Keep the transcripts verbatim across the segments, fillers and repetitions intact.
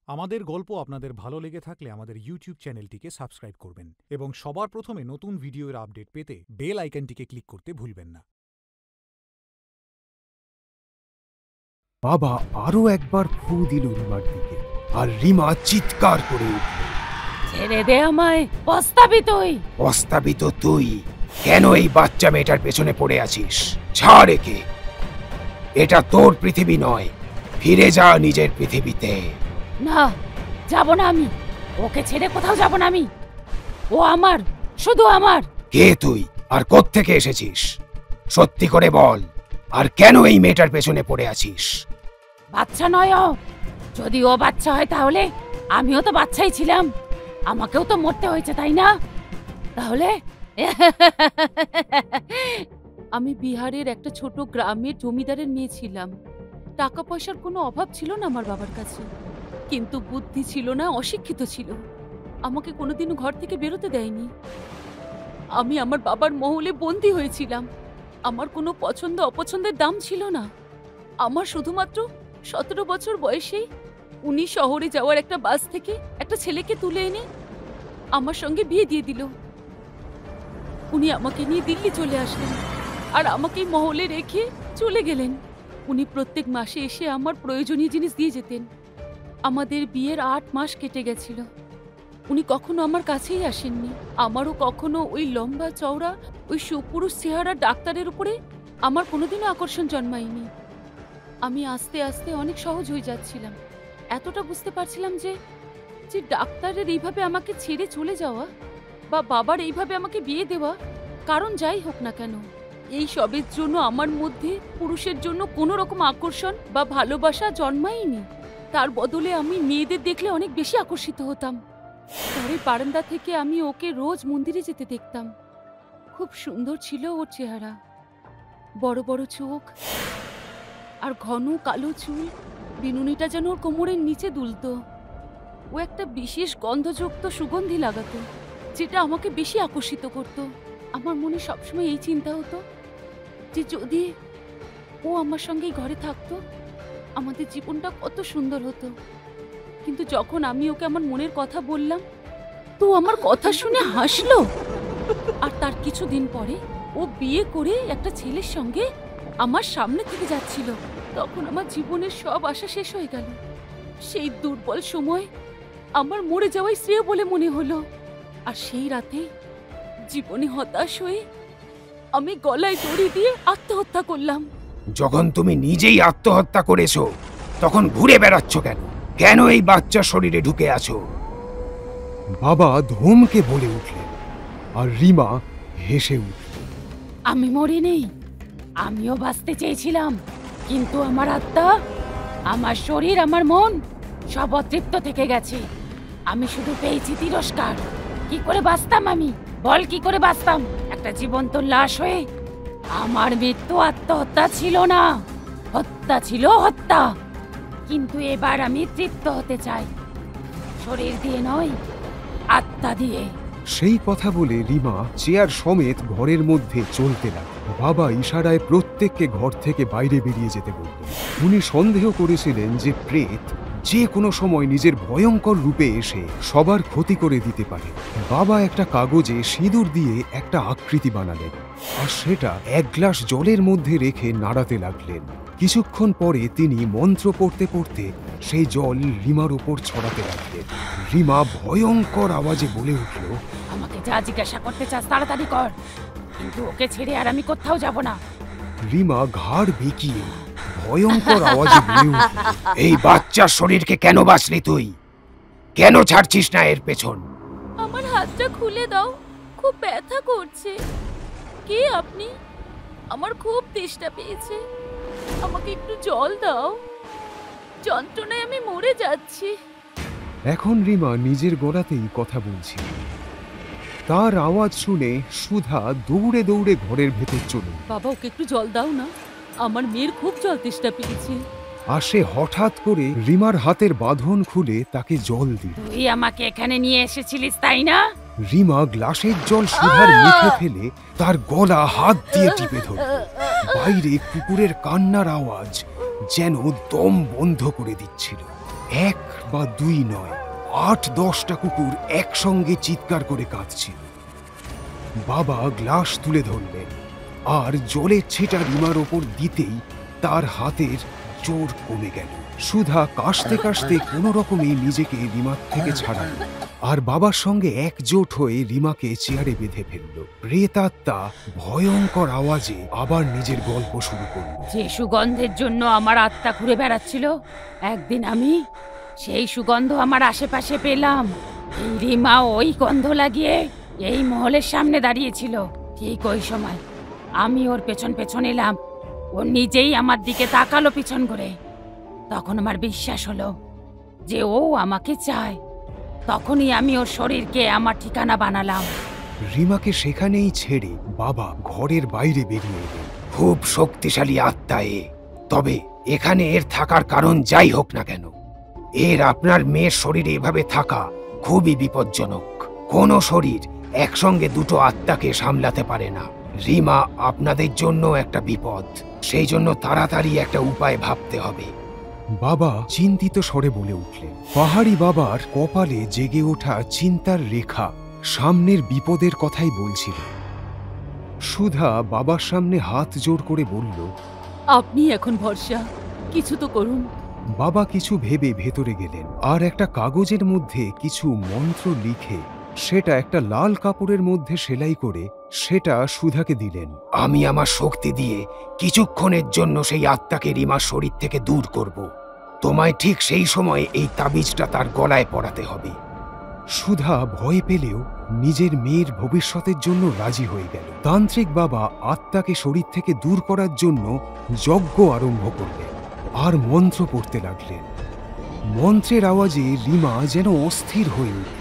আমাদের গল্প আপনাদের ভালো লেগে থাকলে আমাদের ইউটিউব চ্যানেলটিকে সাবস্ক্রাইব করবেন এবং সবার প্রথমে নতুন ভিডিওর আপডেট পেতে বেল আইকনটিকে ক্লিক করতে ভুলবেন না। বাবা আরো একবার ফু দিল রিমার দিকে, আর রিমা চিৎকার করে উঠল, ছেড়ে দে আমায়, প্রস্তাবিত তুই। প্রস্তাবিত তুই? কেন এই বাচ্চা মেয়েটার পেছনে পড়ে আছিস? ছাড় একে, এটা তোর পৃথিবী নয়, ফিরে যা নিজের পৃথিবীতে। না, যাব না আমি, ওকে ছেড়ে কোথাও যাব না আমি। ও আমার, শুধু আমার। কে তুই আর কোত্থেকে এসেছিস? সত্যি করে বল, আর কেন এই মেয়েটার পেছনে পড়ে আছিস? বাচ্চা নয় ও, যদি ও বাচ্চা হয় তাহলে আমিও তো বাচ্চাই ছিলাম, আমাকেও তো মরতে হয়েছে তাই না? তাহলে আমি বিহারের একটা ছোট গ্রামের জমিদারের মেয়ে ছিলাম। টাকা পয়সার কোনো অভাব ছিল না আমার বাবার কাছে, কিন্তু বুদ্ধি ছিল না, অশিক্ষিত ছিল। আমাকে কোনোদিনও ঘর থেকে বেরোতে দেয়নি। আমি আমার বাবার মহলে বন্দী হয়েছিলাম। আমার কোনো পছন্দ অপছন্দের দাম ছিল না। আমার শুধুমাত্র সতেরো বছর বয়সেই উনি শহরে যাওয়ার একটা বাস থেকে একটা ছেলেকে তুলে এনে আমার সঙ্গে বিয়ে দিয়ে দিল। উনি আমাকে নিয়ে দিল্লি চলে আসলেন আর আমাকে মহলে রেখে চলে গেলেন। উনি প্রত্যেক মাসে এসে আমার প্রয়োজনীয় জিনিস দিয়ে যেতেন। আমাদের বিয়ের আট মাস কেটে গেছিল। উনি কখনো আমার কাছেই আসেননি। আমারও কখনো ওই লম্বা চওড়া ওই সুপুরুষ চেহারা ডাক্তারের উপরে আমার কোনোদিনও আকর্ষণ জন্মায়নি। আমি আস্তে আস্তে অনেক সহজ হয়ে যাচ্ছিলাম। এতটা বুঝতে পারছিলাম যে যে ডাক্তারের এইভাবে আমাকে ছেড়ে চলে যাওয়া বা বাবার এইভাবে আমাকে বিয়ে দেওয়া, কারণ যাই হোক না কেন, এই সবের জন্য আমার মধ্যে পুরুষের জন্য কোনো রকম আকর্ষণ বা ভালোবাসা জন্মায়নি। তার বদলে আমি মেয়েদের দেখলে অনেক বেশি আকর্ষিত হতাম। ঘরের বারান্দা থেকে আমি ওকে রোজ মন্দিরে যেতে দেখতাম। খুব সুন্দর ছিল ওর চেহারা, বড় বড় চোখ আর ঘন কালো চুল। বিনুনিটা যেন ওর কোমরের নিচে দুলত। ও একটা বিশেষ গন্ধযুক্ত সুগন্ধি লাগাতো, যেটা আমাকে বেশি আকর্ষিত করত। আমার মনে সবসময় এই চিন্তা হতো যে যদি ও আমার সঙ্গেই ঘরে থাকতো, আমাদের জীবনটা কত সুন্দর হতো। কিন্তু যখন আমি ওকে আমার মনের কথা বললাম, তো আমার কথা শুনে হাসলো। আর তার কিছুদিন পরে ও বিয়ে করে একটা ছেলের সঙ্গে আমার সামনে থেকে যাচ্ছিল। তখন আমার জীবনের সব আশা শেষ হয়ে গেল। সেই দুর্বল সময় আমার মরে যাওয়াই শ্রেয় বলে মনে হলো। আর সেই রাতে জীবনে হতাশ হয়ে আমি গলায় দড়ি দিয়ে আত্মহত্যা করলাম। যখন তুমি নিজেই আত্মহত্যা করেছো, তখন ঘুরে বেড়াচ্ছ কেন? কেন এই বাচ্চা শরীরে ঢুকে আছো? বাবা ধমকে বলে উঠলেন, আর রিমা হেসে উঠল। আমি মরি নেই, আমিও বাঁচতে চেয়েছিলাম, কিন্তু আমার আত্মা, আমার শরীর, আমার মন সব অতৃপ্ত থেকে গেছে। আমি শুধু পেয়েছি তিরস্কার। কি করে বাঁচতাম আমি? বল, কি করে বাঁচতাম একটা জীবন্ত লাশ হয়ে? আমার মৃত্যু আত্মহত্যা ছিল না, হত্যা ছিল হত্যা। কিন্তু এবার আমি তৃপ্ত হতে চাই, শরীর দিয়ে নয়, আত্মা দিয়ে। সেই কথা বলে রিমা চেয়ার সমেত ঘরের মধ্যে চলতে লাগল। বাবা ইশারায় প্রত্যেককে ঘর থেকে বাইরে বেরিয়ে যেতে বললেন। উনি সন্দেহ করেছিলেন যে প্রেত যে কোনো সময় নিজের ভয়ঙ্কর রূপে এসে সবার ক্ষতি করে দিতে পারে। বাবা একটা কাগজে সিঁদুর দিয়ে একটা আকৃতি বানালেন, আর সেটা এক গ্লাস জলের মধ্যে রেখে নাড়াতে লাগলেন। কিছুক্ষণ পরে তিনি মন্ত্র পড়তে পড়তে সেই জল রিমার উপর ছড়াতে লাগলেন। রিমা ভয়ঙ্কর আওয়াজে বলে উঠল, আমাকে যা জিজ্ঞাসা করতে চাস তাড়াতাড়ি কর, কিন্তু ওকে ছেড়ে আর আমি কোথাও যাব না। রিমা ঘাড় বেঁকিয়ে ভয়ঙ্কর আওয়াজে বলে উঠল, এই বাচ্চার শরীরকে কেন বাঁচলি তুই? কেন ছাড়ছিস না এর পেছন? আমার হাতটা খুলে দাও, খুব ব্যথা করছে। কে আপনি? আমার খুব তেষ্টা পেয়েছে, আমাকে একটু জল দাও, যন্ত্রণায় আমি মরে যাচ্ছি। এখন রিমা নিজের গলাতেই কথা বলছিল। তার আওয়াজ শুনে সুধা দৌড়ে দৌড়ে ঘরের ভেতর চলে। বাবা, ওকে একটু জল দাও না, আমার মেয়ের খুব জল তেষ্টা পেয়েছে। আর সে হঠাৎ করে রিমার হাতের বাঁধন খুলে তাকে জল দিল। তুই আমাকে এখানে নিয়ে এসেছিলিস তাই না? রিমা গ্লাসের জল সুধার মুখে ফেলে তার গলা হাত দিয়ে টিপে ধরল। বাইরে কুকুরের কান্নার আওয়াজ যেন দম বন্ধ করে দিচ্ছিল। এক বা দুই নয়, আট দশটা কুকুর একসঙ্গে চিৎকার করে কাঁদছিল। বাবা গ্লাস তুলে ধরলেন, আর জলের ছিটা রিমার ওপর দিতেই তার হাতের জোর কমে গেল। সুধা কাশতে কাশতে কোনো রকমে নিজেকে রিমার থেকে ছাড়াল, আর বাবার সঙ্গে একজোট হয়ে রিমাকে চেয়ারে বেঁধে ফেলল। প্রেতাত্মা ভয়ঙ্কর আওয়াজে আবার নিজের গল্প শুরু করল। যে সুগন্ধের জন্য আমার আত্মা ঘুরে বেড়াচ্ছিল, একদিন আমি সেই সুগন্ধ আমার আশেপাশে পেলাম। এই রিমা ওই গন্ধ লাগিয়ে এই মহলের সামনে দাঁড়িয়েছিল। ঠিক ওই সময় আমি ওর পেছন পেছন এলাম। ও নিজেই আমার দিকে তাকালো পিছন করে। তখন আমার বিশ্বাস হলো যে ও আমাকে চায়। তখনই আমি ওর শরীরকে আমার ঠিকানা বানালাম। রিমাকে সেখানেই ছেড়ে বাবা ঘরের বাইরে বেরিয়ে এলেন। খুব শক্তিশালী আত্মা এ, তবে এখানে এর থাকার কারণ যাই হোক না কেন, এর আপনার মেয়ের শরীরে এভাবে থাকা খুবই বিপজ্জনক। কোনো শরীর একসঙ্গে দুটো আত্মাকে সামলাতে পারে না। রিমা আপনাদের জন্য একটা বিপদ, সেই জন্য তাড়াতাড়ি একটা উপায় ভাবতে হবে। বাবা চিন্তিত স্বরে বলে উঠলেন। পাহাড়ি বাবার কপালে জেগে ওঠা চিন্তার রেখা সামনের বিপদের কথাই বলছিল। সুধা বাবার সামনে হাত জোড় করে বলল, আপনি এখন ভরসা, কিছু তো করুন। বাবা কিছু ভেবে ভেতরে গেলেন, আর একটা কাগজের মধ্যে কিছু মন্ত্র লিখে সেটা একটা লাল কাপড়ের মধ্যে সেলাই করে সেটা সুধাকে দিলেন। আমি আমার শক্তি দিয়ে কিছুক্ষণের জন্য সেই আত্মাকে রিমার শরীর থেকে দূর করব। তোমায় ঠিক সেই সময় এই তাবিজটা তার গলায় পরাতে হবে। সুধা ভয় পেলেও নিজের মেয়ের ভবিষ্যতের জন্য রাজি হয়ে গেল। তান্ত্রিক বাবা আত্মাকে শরীর থেকে দূর করার জন্য যজ্ঞ আরম্ভ করলেন আর মন্ত্র পড়তে লাগলেন। মন্ত্রের আওয়াজে রিমা যেন অস্থির হয়ে উঠল।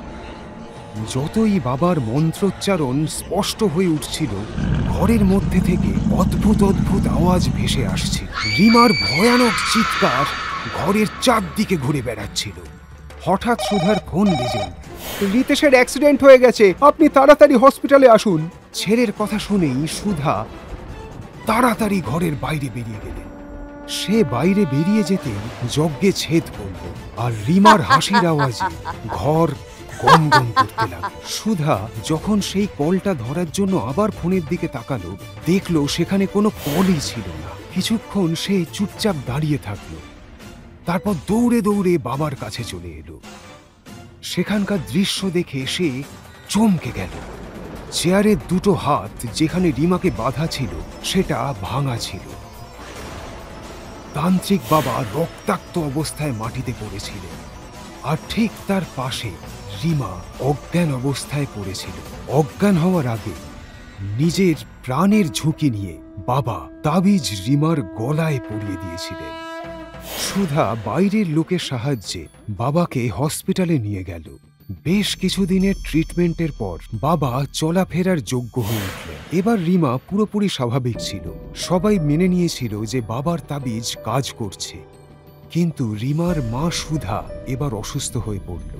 যতই বাবার মন্ত্রোচ্চারণ স্পষ্ট হয়ে উঠছিল, ঘরের মধ্যে থেকে অদ্ভুত অদ্ভুত আওয়াজ ভেসে আসছে। রিমার ভয়ানক চিৎকার ঘরের চারদিকে ঘুরে বেড়াচ্ছিল। হঠাৎ সুধার ফোন বেজে উঠল। রিতেশের অ্যাক্সিডেন্ট হয়ে গেছে, আপনি তাড়াতাড়ি হসপিটালে আসুন। ছেলের কথা শুনেই সুধা তাড়াতাড়ি ঘরের বাইরে বেরিয়ে গেলেন। সে বাইরে বেরিয়ে যেতে যজ্ঞে ছেদ পড়ল, আর রিমার হাসির আওয়াজে ঘর গম গম করতে লাগল। সুধা যখন সেই কলটা ধরার জন্য আবার ফোনের দিকে তাকালো, দেখলো সেখানে কোনো কলই ছিল না। কিছুক্ষণ সে চুপচাপ দাঁড়িয়ে থাকলো, তারপর দৌড়ে দৌড়ে বাবার কাছে চলে এলো। সেখানকার দৃশ্য দেখে সে চমকে গেল। চেয়ারের দুটো হাত যেখানে রিমাকে বাঁধা ছিল সেটা ভাঙা ছিল। তান্ত্রিক বাবা রক্তাক্ত অবস্থায় মাটিতে পড়েছিলেন, আর ঠিক তার পাশে রিমা অজ্ঞান অবস্থায় পড়েছিল। অজ্ঞান হওয়ার আগে নিজের প্রাণের ঝুঁকি নিয়ে বাবা তাবিজ রিমার গলায় পরিয়ে দিয়েছিলেন। সুধা বাইরের লোকের সাহায্যে বাবাকে হসপিটালে নিয়ে গেল। বেশ কিছুদিনের ট্রিটমেন্টের পর বাবা চলাফেরার যোগ্য হয়ে উঠলেন। এবার রিমা পুরোপুরি স্বাভাবিক ছিল। সবাই মেনে নিয়েছিল যে বাবার তাবিজ কাজ করছে, কিন্তু রিমার মা সুধা এবার অসুস্থ হয়ে পড়ল।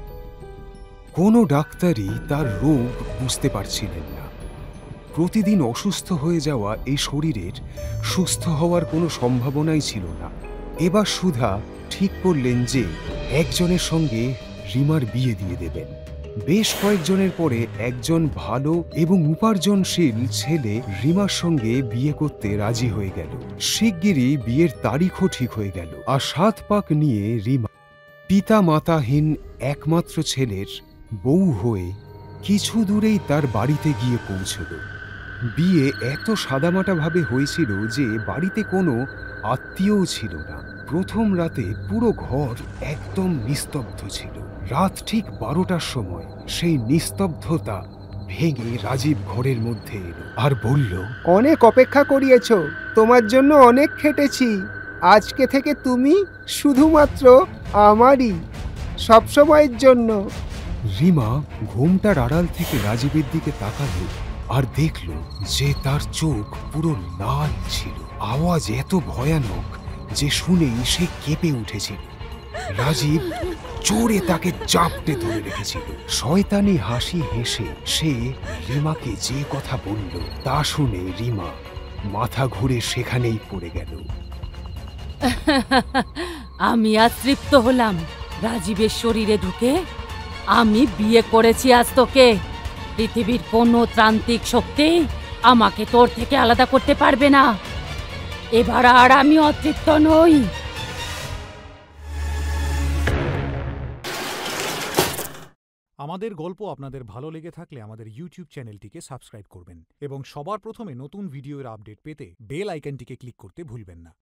কোনো ডাক্তারই তার রোগ বুঝতে পারছিলেন না। প্রতিদিন অসুস্থ হয়ে যাওয়া এই শরীরের সুস্থ হওয়ার কোনো সম্ভাবনাই ছিল না। এবার সুধা ঠিক করলেন যে একজনের সঙ্গে রিমার বিয়ে দিয়ে দেবেন। বেশ কয়েকজনের পরে একজন ভালো এবং উপার্জনশীল ছেলে রিমার সঙ্গে বিয়ে করতে রাজি হয়ে গেল। শিগগিরই বিয়ের তারিখও ঠিক হয়ে গেল, আর সাত পাক নিয়ে রিমা পিতা মাতাহীন একমাত্র ছেলের বউ হয়ে কিছু দূরেই তার বাড়িতে গিয়ে পৌঁছল। বিয়ে এত সাদামাটাভাবে হয়েছিল যে বাড়িতে কোনো আত্মীয়ও ছিল না। প্রথম রাতে পুরো ঘর একদম নিস্তব্ধ ছিল। রাত ঠিক বারোটার সময় সেই নিস্তব্ধতা ভেঙে রাজীব ঘরের মধ্যে এলো আর বলল, অনেক অপেক্ষা করিয়েছ, তোমার জন্য অনেক খেটেছি। আজকে থেকে তুমি শুধুমাত্র আমারই, সবসময়ের জন্য। রিমা ঘুমটার আড়াল থেকে রাজীবের দিকে তাকালো আর দেখল যে তার চোখ পুরো লাল ছিল। আওয়াজ এত ভয়ানক যে শুনেই সে কেঁপে উঠেছিল। রাজীব জোরে তাকে চাপটে ধরে রেখেছিল। শয়তানি হাসি হেসে সে রিমাকে যে কথা বলল তা শুনে রিমা মাথা ঘুরে সেখানেই পড়ে গেল। আমি আজ তৃপ্ত হলাম রাজীবের শরীরে ঢুকে। আমি বিয়ে করেছি আজ তোকে। পৃথিবীর কোনো ত্রান্তিক শক্তি আমাকে তোর থেকে আলাদা করতে পারবে না। এবার আর আমি অতৃপ্ত নই। আমাদের গল্প আপনাদের ভালো লেগে থাকলে আমাদের ইউটিউব চ্যানেলটিকে সাবস্ক্রাইব করবেন এবং সবার প্রথমে নতুন ভিডিওর আপডেট পেতে বেল আইকনটিকে ক্লিক করতে ভুলবেন না।